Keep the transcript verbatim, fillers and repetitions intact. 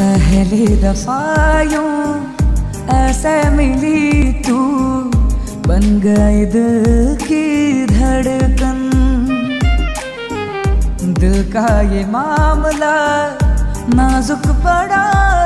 पहली दफा यूं ऐसे मिली तू, बन गई दिल की धड़कन। दिल का ये मामला नाजुक पड़ा